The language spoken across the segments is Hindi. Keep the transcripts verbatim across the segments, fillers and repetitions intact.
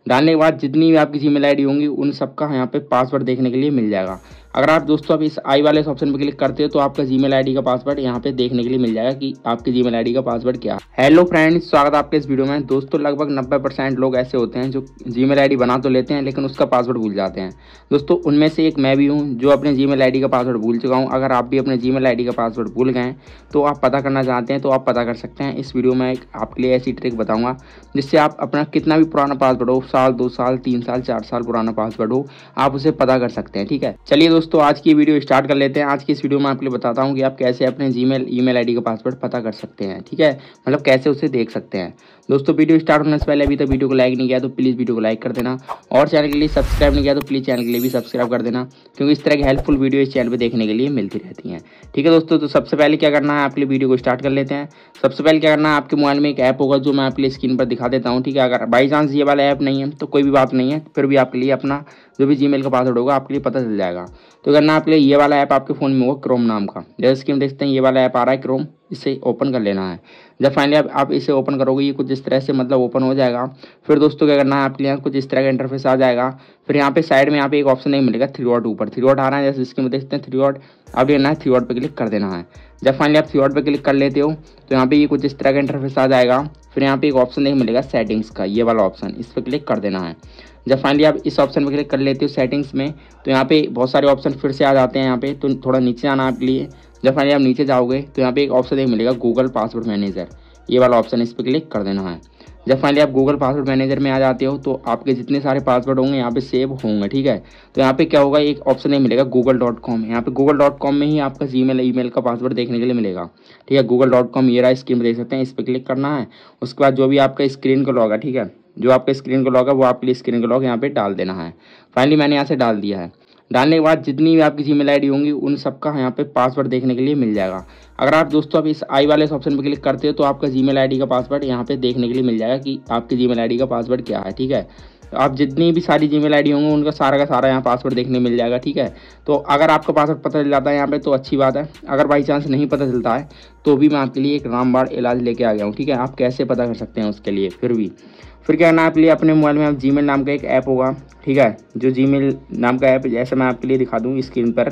डालने के बाद जितनी भी आपकी जीमेल आईडी होंगी उन सबका यहाँ पे पासवर्ड देखने के लिए मिल जाएगा। अगर आप दोस्तों अब इस आई वाले ऑप्शन पर क्लिक करते हो तो आपका जीमेल आईडी का पासवर्ड यहाँ पे देखने के लिए मिल जाएगा कि आपकी जीमेल आईडी का पासवर्ड क्या है। हेलो फ्रेंड्स, स्वागत है आपके इस वीडियो में। दोस्तों लगभग नब्बे परसेंट लोग ऐसे होते हैं जो जीमेल आईडी बना तो लेते हैं लेकिन उसका पासवर्ड भूल जाते हैं। दोस्तों उनमें से एक मैं भी हूँ जो अपने जीमेल आईडी का पासवर्ड भूल चुका हूँ। अगर आप भी अपने जीमेल आईडी का पासवर्ड भूल गए तो आप पता करना चाहते हैं तो आप पता कर सकते हैं। इस वीडियो में एक आपके लिए ऐसी ट्रिक बताऊंगा जिससे आप अपना कितना भी पुराना पासवर्ड हो, साल दो साल तीन साल चार साल पुराना पासवर्ड हो, आप उसे पता कर सकते हैं। ठीक है, चलिए दोस्तों आज की वीडियो स्टार्ट कर लेते हैं। आज की इस वीडियो में आपके लिए बताता हूं कि आप कैसे अपने जीमेल ईमेल आईडी का पासवर्ड पता कर सकते हैं। ठीक है, मतलब कैसे उसे देख सकते हैं। दोस्तों वीडियो स्टार्ट होने से पहले अभी तक वीडियो को लाइक नहीं किया तो प्लीज़ वीडियो को लाइक कर देना, और चैनल के लिए सब्सक्राइब नहीं किया तो प्लीज़ चैनल के लिए भी सब्सक्राइब कर देना, क्योंकि इस तरह की हेल्पफुल वीडियो इस चैनल पर देखने के लिए मिलती रहती हैं। ठीक है दोस्तों, तो सबसे पहले क्या करना है, आपके लिए वीडियो को स्टार्ट कर लेते हैं। सबसे पहले क्या करना है, आपके मोबाइल में एक ऐप होगा जो मैं आपके लिए स्क्रीन पर दिखा देता हूँ। ठीक है, अगर बाई चांस ये वाला ऐप नहीं है तो कोई भी बात नहीं है, फिर भी आपके लिए अपना जो भी जीमेल का पासवर्ड होगा आपके लिए पता चल जाएगा। तो करना आपके लिए ये वाला ऐप आपके फ़ोन में होगा क्रोम नाम का। जैसे कि हम देखते हैं ये वाला ऐप आ रहा है क्रोम, इसे ओपन कर लेना है। जब फाइनली आप, आप इसे ओपन करोगे ये कुछ इस तरह से मतलब ओपन हो जाएगा। फिर दोस्तों क्या करना है, आपके लिए कुछ इस तरह का इंटरफेस आ जाएगा। फिर यहाँ पे साइड में यहाँ पे एक ऑप्शन नहीं मिलेगा, थ्री डॉट ऊपर थ्री डॉट आ रहा है, जैसे इसके में देखते हैं थ्री डॉट। अब लेना है थ्री डॉट पर क्लिक कर देना है। जब फाइनली आप थ्री डॉट पर क्लिक कर लेते हो तो यहाँ पे ये कुछ इस तरह का इंटरफेस आ जाएगा। फिर यहाँ पे एक ऑप्शन नहीं मिलेगा सेटिंग्स का, ये वाला ऑप्शन, इस पर क्लिक कर देना है। जब फाइनली आप इस ऑप्शन पर क्लिक कर लेते हो सेटिंग्स में तो यहाँ पे बहुत सारे ऑप्शन फिर से आ जाते हैं। यहाँ पे तो थोड़ा नीचे आना आपके लिए। जब फाइनली आप नीचे जाओगे तो यहाँ पे एक ऑप्शन एक मिलेगा गूगल पासवर्ड मैनेजर, ये वाला ऑप्शन, इस पर क्लिक कर देना है। जब फाइनली आप गूगल पासवर्ड मैनेजर में आ जाते हो तो आपके जितने सारे पासवर्ड होंगे यहाँ पे सेव होंगे। ठीक है, तो यहाँ पे क्या होगा, एक ऑप्शन नहीं मिलेगा गूगल डॉट कॉम। यहाँ पे गूगल डॉट कॉम में ही आपका जीमेल ईमेल का पासवर्ड देखने के लिए मिलेगा। ठीक है, गूगल डॉट कॉम ये रहा, स्क्रीन पर देख सकते हैं, इस पर क्लिक करना है। उसके बाद जो भी आपका स्क्रीन का लॉग है, ठीक है, जो आपका स्क्रीन का लॉग है वो आपके लिए स्क्रीन का लॉग यहाँ पे डाल देना है। फाइनली मैंने यहाँ से डाल दिया है। डालने के बाद जितनी भी आपकी जीमेल आईडी होंगी उन सबका यहाँ पे पासवर्ड देखने के लिए मिल जाएगा। अगर आप दोस्तों अब इस आई वाले ऑप्शन पर क्लिक करते हो तो आपका जीमेल आईडी का पासवर्ड यहाँ पे देखने के लिए मिल जाएगा कि आपकी जीमेल आईडी का पासवर्ड क्या है। ठीक है, तो आप जितनी भी सारी जीमेल आईडी होंगे उनका सारा का सारा यहाँ पासवर्ड देखने मिल जाएगा। ठीक है, तो अगर आपका पासवर्ड पता चल जाता है यहाँ पे तो अच्छी बात है। अगर बाई चांस नहीं पता चलता है तो भी मैं आपके लिए एक रामबाण इलाज लेके आ गया हूँ। ठीक है, आप कैसे पता कर सकते हैं उसके लिए। फिर भी फिर क्या करना है, आपके लिए अपने मोबाइल में आप जीमेल नाम का एक ऐप होगा। ठीक है, जो जीमेल नाम का ऐप जैसे मैं आपके लिए दिखा दूँ स्क्रीन पर,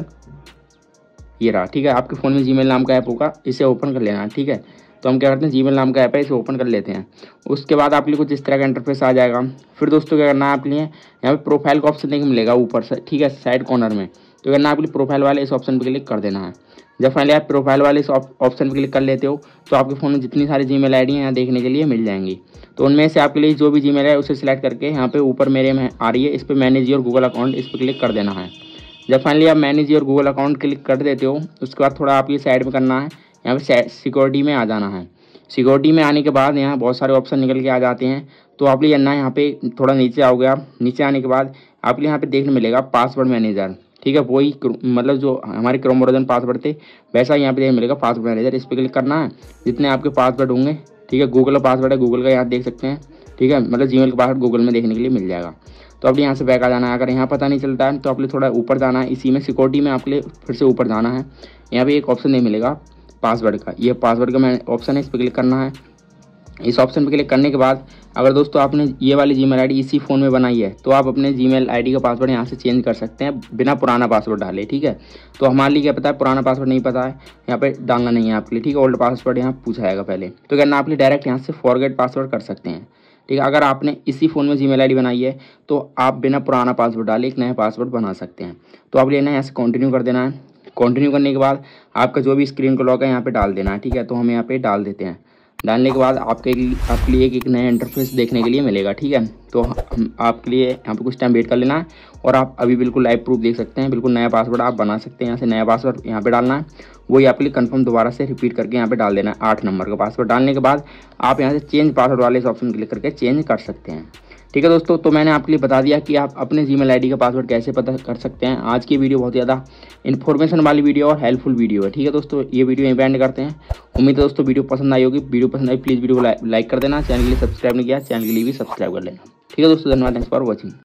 ये रहा। ठीक है, आपके फ़ोन में जीमेल नाम का ऐप होगा, इसे ओपन कर लेना है। ठीक है, तो हम क्या करते हैं, जीमेल नाम का ऐप है, इसे ओपन कर लेते हैं। उसके बाद आपके लिए कुछ इस तरह का इंटरफेस आ जाएगा। फिर दोस्तों क्या करना है, आपके लिए यहाँ पे प्रोफाइल का ऑप्शन देखने मिलेगा ऊपर से, ठीक है, साइड कॉर्नर में। तो करना आपके लिए प्रोफाइल वाले इस ऑप्शन पर क्लिक कर देना है। जब फाइनली आप प्रोफाइल वाले इस ऑप्शन पर क्लिक कर लेते हो तो आपके फ़ोन में जितनी सारी जीमेल आईडी हैं यहाँ देखने के लिए मिल जाएंगी। तो उनमें से आपके लिए जो भी जीमेल है उसे सिलेक्ट करके यहाँ पे ऊपर मेरे में आ रही है, इस पर मैनेज योर गूगल अकाउंट, इस पर क्लिक कर देना है। जब फाइनली आप manage your Google account click कर देते हो उसके बाद थोड़ा आप ये साइड में करना है, यहाँ पे सिक्योरिटी में आ जाना है। सिक्योरिटी में आने के बाद यहाँ बहुत सारे ऑप्शन निकल के आ जाते हैं। तो आप लिए करना है, यहाँ पे थोड़ा नीचे आओगे आप। नीचे आने के बाद आप यहाँ पे देखने मिलेगा पासवर्ड मैनेजर। ठीक है, वही मतलब जो हमारे क्रोम ब्राउज़र पासवर्ड थे वैसा यहाँ पे देखने मिलेगा पासवर्ड मैनेजर, इस पर क्लिक करना है। जितने आपके पासवर्ड होंगे, ठीक है, गूगल का पासवर्ड है, गूगल का यहाँ देख सकते हैं। ठीक है, मतलब जीमेल का पासवर्ड गूगल में देखने के लिए मिल जाएगा। तो अब यहाँ से बैक आ जाना है। अगर यहाँ पता नहीं चलता है तो आप लिए थोड़ा ऊपर जाना है, इसी में सिक्योरिटी में आपके लिए फिर से ऊपर जाना है। यहाँ पे एक ऑप्शन नहीं मिलेगा पासवर्ड का, ये पासवर्ड का मैं ऑप्शन है, इस पर क्लिक करना है। इस ऑप्शन पर क्लिक करने के बाद अगर दोस्तों आपने ये वाली जीमेल आईडी इसी फ़ोन में बनाई है तो आप अपने जीमेल आईडी का पासवर्ड यहाँ से चेंज कर सकते हैं बिना पुराना पासवर्ड डाले। ठीक है, तो हमारे लिए क्या पता है, पुराना पासवर्ड नहीं पता है, यहाँ पे डालना नहीं है आपके लिए। ठीक है, ओल्ड पासवर्ड यहाँ पूछा जाएगा पहले। तो करना आप लिए डायरेक्ट यहाँ से फॉरगेट पासवर्ड कर सकते हैं। ठीक है, अगर आपने इसी फ़ोन में जीमेल आईडी बनाई है तो आप बिना पुराना पासवर्ड डाले एक नया पासवर्ड बना सकते हैं। तो आप लेना है यहाँ से कंटिन्यू कर देना है। कंटिन्यू करने के बाद आपका जो भी स्क्रीन का लॉक है यहाँ पे डाल देना है। ठीक है, तो हम यहाँ पे डाल देते हैं। डालने के बाद आपके आपके लिए एक, एक नया इंटरफेस देखने के लिए मिलेगा। ठीक है, तो हम आपके लिए यहाँ पे कुछ टाइम वेट कर लेना है और आप अभी बिल्कुल लाइव प्रूफ देख सकते हैं। बिल्कुल नया पासवर्ड आप बना सकते हैं। यहाँ से नया पासवर्ड यहाँ पे डालना है, वही आपके लिए कंफर्म दोबारा से रिपीट करके यहाँ पे डाल देना है। आठ नंबर का पासवर्ड डालने के बाद आप यहाँ से चेंज पासवर्ड वाले इस ऑप्शन क्लिक करके चेंज कर सकते हैं। ठीक है दोस्तों, तो मैंने आपके लिए बता दिया कि आप अपने जीमेल आईडी का पासवर्ड कैसे पता कर सकते हैं। आज की वीडियो बहुत ज़्यादा इन्फॉर्मेशन वाली वीडियो और हेल्पफुल वीडियो है। ठीक है दोस्तों, ये वीडियो यहीं पे एंड करते हैं। उम्मीद है दोस्तों वीडियो पसंद आई होगी। वीडियो पसंद आई प्लीज़ वीडियो को लाइक कर देना। चैनल के लिए सब्सक्राइब नहीं किया, चैनल के लिए भी सब्सक्राइब कर लेना। ठीक है दोस्तों, धन्यवाद, थैंक्स फॉर वॉचिंग।